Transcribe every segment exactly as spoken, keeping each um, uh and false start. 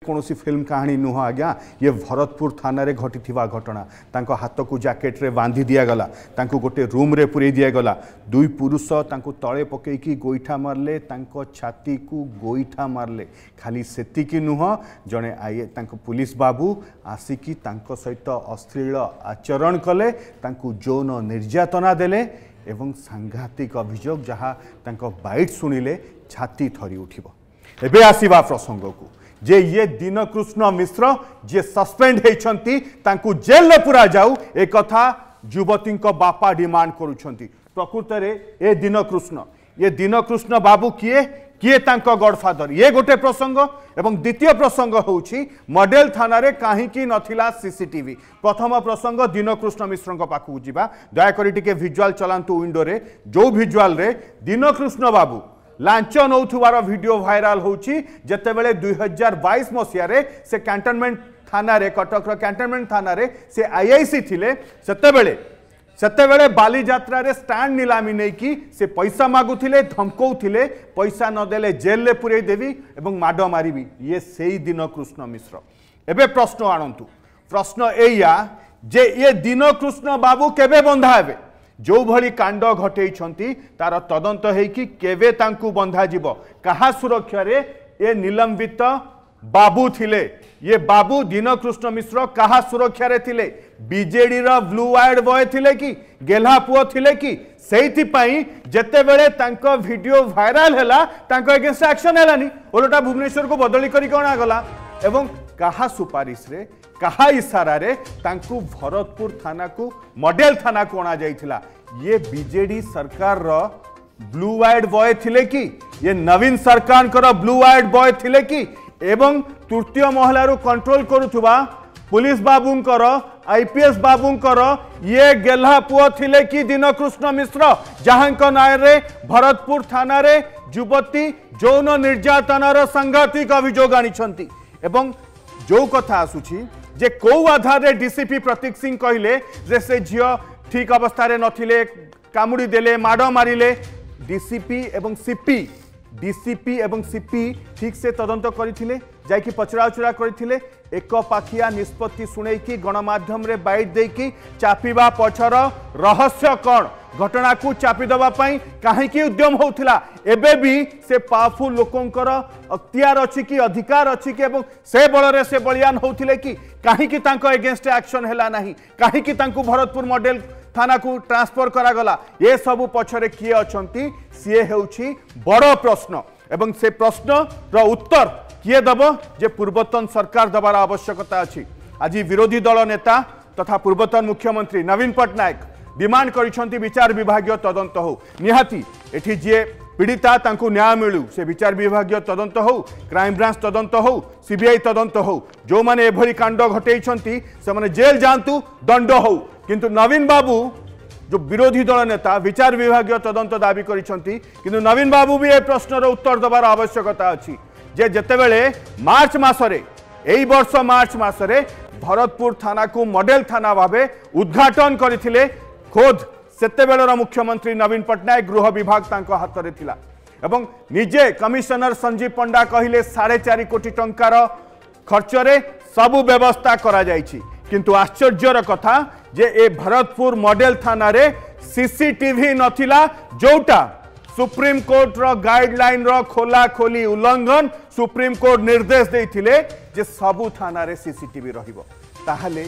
कौन फिल्म कहानी नुह आज्ञा ये भरतपुर थाना रे घटी घटना तांको हाथ को जैकेट रे बांधी दिगला तांको गोटे रूम रे पुरे दिगला दुई पुरुष तांको तले पकईकी गोईठा मारले तांको छाती को गोईठा मारले खाली सेतिकी नुह जड़े आए तांको पुलिस बाबू आसिकी तांको सहित अश्लील आचरण कले तांको यौन निर्यातना देले एवं सांघातिक अभियोग जहाँ तांको बाइट सुनिले छाती थरी उठिबो। एबे आसीबा प्रसंग को जे ये दीनकृष्ण मिश्र जे सस्पेंड होती तांकु जेल में पूरा जाऊ एक कथा युवती बापा डिमांड करुछंती। प्रकृत रे ए दीनकृष्ण ये दीनकृष्ण बाबू किए किए तांको गॉडफादर ये गोटे प्रसंग एवं द्वितीय प्रसंग होउछि मॉडल थाना रे काहींकी नथिला सीसीटीवी। प्रथम प्रसंग दीनकृष्ण मिश्र पाखु जिबा दया करी टिके विजुअल चलांतु विंडो रे जो विजुअल रे दीनकृष्ण बाबू लांच नौथुवार वीडियो भाइराल होची जेतेबेले दुई हजार बाईस मसीह से कैंटनमेंट थाना रे कटक कैंटनमेंट थाना रे से आईआईसी थिले सेतेबेले सेतेबेले बाली यात्रा रे स्टैंड नीलामी नहीं की से पैसा मागुथिले धमकौथिले पैसा नदेले जेल ले पुरे देवी एवं माड मारिबी ये सेही दीनकृष्ण मिश्र। एबे प्रश्न आणंतु प्रश्न एया जे ये दीनकृष्ण बाबू केबे बंधा हेबे जो भली कांड घटे तार तदंत होइकी केवे तांकु बंधा जीव कहा सुरक्षा रे ये निलंबित बाबू थिले ये बाबू दीनकृष्ण मिश्र कहा सुरक्षा रे थिले बीजेडी रा ब्लू आइड बॉय थिले कि गेल्हा पुओ थिले कि सेइथि पई जते बेले तांको वीडियो वायरल हैला तांको अगेंस्ट एक्शन हैलानी ओलोटा भुवनेश्वर को बदली करी कोना गला एवं कहा सुपारिश रे कहा इशारा रे तांकु भरतपुर थाना को मॉडल थाना को अणा जाइथिला। ये बीजेडी सरकार रो ब्लू आइड बॉय थिले कि ये नवीन सरकार कर ब्लू आइड बॉय थिले कि एवं तृतीय महला रो कंट्रोल करुथुबा पुलिस बाबूंकर आईपीएस बाबूंकर ये गेल्हा पुओ थिले कि दीनकृष्ण मिश्र जहां नाय रे भरतपुर थाना रे युवती यौन निर्यातनार सांघातिक अभियोग आनिछंती एवं जो कथा आसुछि जे कौ आधार रे डीसीपी प्रतीक सिंह कहले जे से झियो ठीक अवस्था रे नथिले कामुड़ी देले माड मारिले डीसीपी एवं सीपी डीसीपी एवं सीपी ठीक से तदंत करथिले जायकि पचराउचरा करथिले एक पाखिया निष्पत्ति सुनैकी गणमाध्यम रे बाइट देकी चापिबा पछर रहस्य कौन घटना को चापी दबा पई काहेकि उद्यम होउथिला एबे भी से पावरफुल लोकंकर अख्तियार अछि कि अधिकार अछि कि एवं से बଳରେ से बलियान होउथिले कि काहेकि तांको अगेंस्ट एक्शन हैला नाही काहेकि तांको भरतपुर मॉडल थाना को ट्रांसफर करा गला ये सब पछरे किए अछंती सिए हेउछि बड़ प्रश्न एवं से प्रश्न रो उत्तर किए दब जे पूर्वतन सरकार दबार आवश्यकता अछि। आज विरोधी दल नेता तथा पूर्वतन मुख्यमंत्री नवीन पट्टनायक डिमांड करिसंती विचार विभागीय तदंत हो निहाती एठी जे पीड़िता तांको न्याय मिलू से विचार विभागीय तदंत हो क्राइम ब्रांच तदंत हो सीबीआई तदंत हो जो माने एभली कांड घटेइछंती से माने जेल जांतु दंड हो किंतु नवीन बाबू जो विरोधी दल नेता विचार विभागीय तदंत दाबी करिसंती किंतु नवीन बाबू भी ए प्रश्नर उत्तर देवार आवश्यकता अछि जे जेतेबेले मार्च मासरे एई वर्ष मार्च मासरे भरतपुर थाना को मॉडल थाना भावे उद्घाटन करथिले खोद सेतेबेलर मुख्यमंत्री नवीन पट्टनायक गृह विभाग तांको हाथ रे थिला एवं निजे कमिशनर संजीव पंडा कहिले साढ़े चार कोटी टंकार खर्च रे सबु व्यवस्था करा जायछि किंतु आश्चर्यर कथा जे ए भरतपुर मॉडल थाना रे सीसीटीवी नथिला जोटा सुप्रीम कोर्ट रो गाइडलाइन रो खोला खोली उल्लंघन सुप्रीम कोर्ट निर्देश देथिले जे सबु थाना रे सीसीटीवी रहिबो ताहले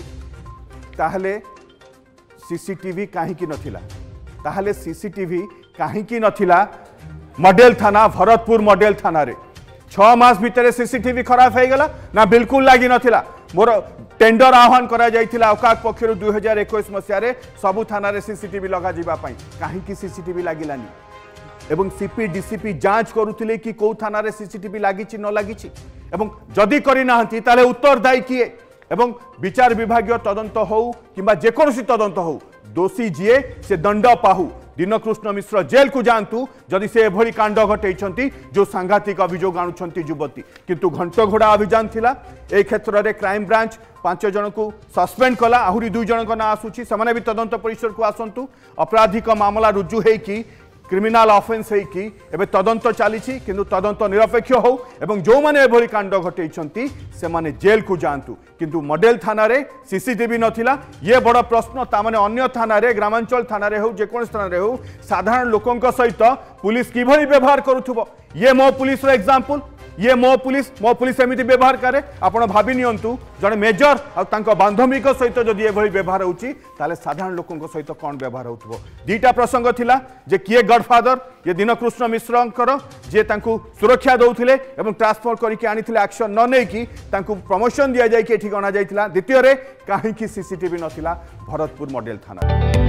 ताहले सीसीटीवी काहींकी नथिला ताहले सीसीटीवी काहींकी नथिला मॉडल थाना भरतपुर मॉडल थाना रे छह मास भितर सीसीटीवी खराब हो गला ना बिल्कुल लागी नथिला मोर टेंडर आह्वान करा जाइथिला औकाक पक्षरु दुई हजार इक्कीस मसिया रे सबु थाना रे सीसीटीवी लगा जिबा पई काहींकी सीसीटीवी लागिलानी एवं सीपी डीसीपी जांच करुथिले कि कौ थाना रे सीसीटीवी लागिछि न लागिछि एवं जदि करि नाहंती ताले उत्तरदायी किए एवं विचार विभागीय तदंत हो किंबा जेकोसी तदंत हो दोषी जीए से दंड पाहु दीनकृष्ण मिश्र जेल को जातु जदि से एभली कांड घटे जो सांघातिक अभियोग आणुछंती युवती किंतु घंट घोड़ा अभियान थिला ए क्षेत्र में क्राइम ब्रांच पांच जन को सस्पेंड कला आहुरी दुई जन ना आसुची से भी तदंत परिसर को आसतु अपराधिक मामला रुजु होगी क्रिमिनाल ऑफेंस है कि एबे तदंत चली किंतु तदंत निरपेक्ष हो एवं जो माने एभली कांड घटैछंती से माने जेल को जांतु किंतु मॉडल थाना रे सीसीटीवी नथिला ये बड़ प्रश्न ता माने अन्य थाना रे ग्रामांचल थाना रे हो जेकोन स्थान रे हो साधारण लोकंक सहित पुलिस किभली व्यवहार करूथबो ये मो पुलिस रो एग्जांपल ये मो पुलिस मो पुलिस एमती व्यवहार करे आपण भावी नियंतु जड़े मेजर आ बांधविक सहित जदि एभली व्यवहार होची ताले साधारण लोकंक सहित कौन व्यवहार होथबो दीटा प्रसंग थिला जे किए गॉडफादर ये दीनकृष्ण मिश्रंकर जे तांकू सुरक्षा दउथिले एवं ट्रांसफर करके आनिथिले एक्शन न नै कि तांकू प्रमोशन दिया जाय कि एठी गणा जायतिला द्वितीय रे काहे कि सीसीटीवी नथिला भरतपुर मॉडल थाना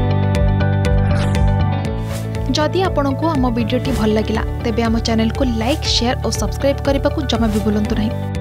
जदि आपंक आम भिडी भल लगा तेब आम चैनल को लाइक शेयर और सब्सक्राइब करने को जमा भी भूलु नहीं।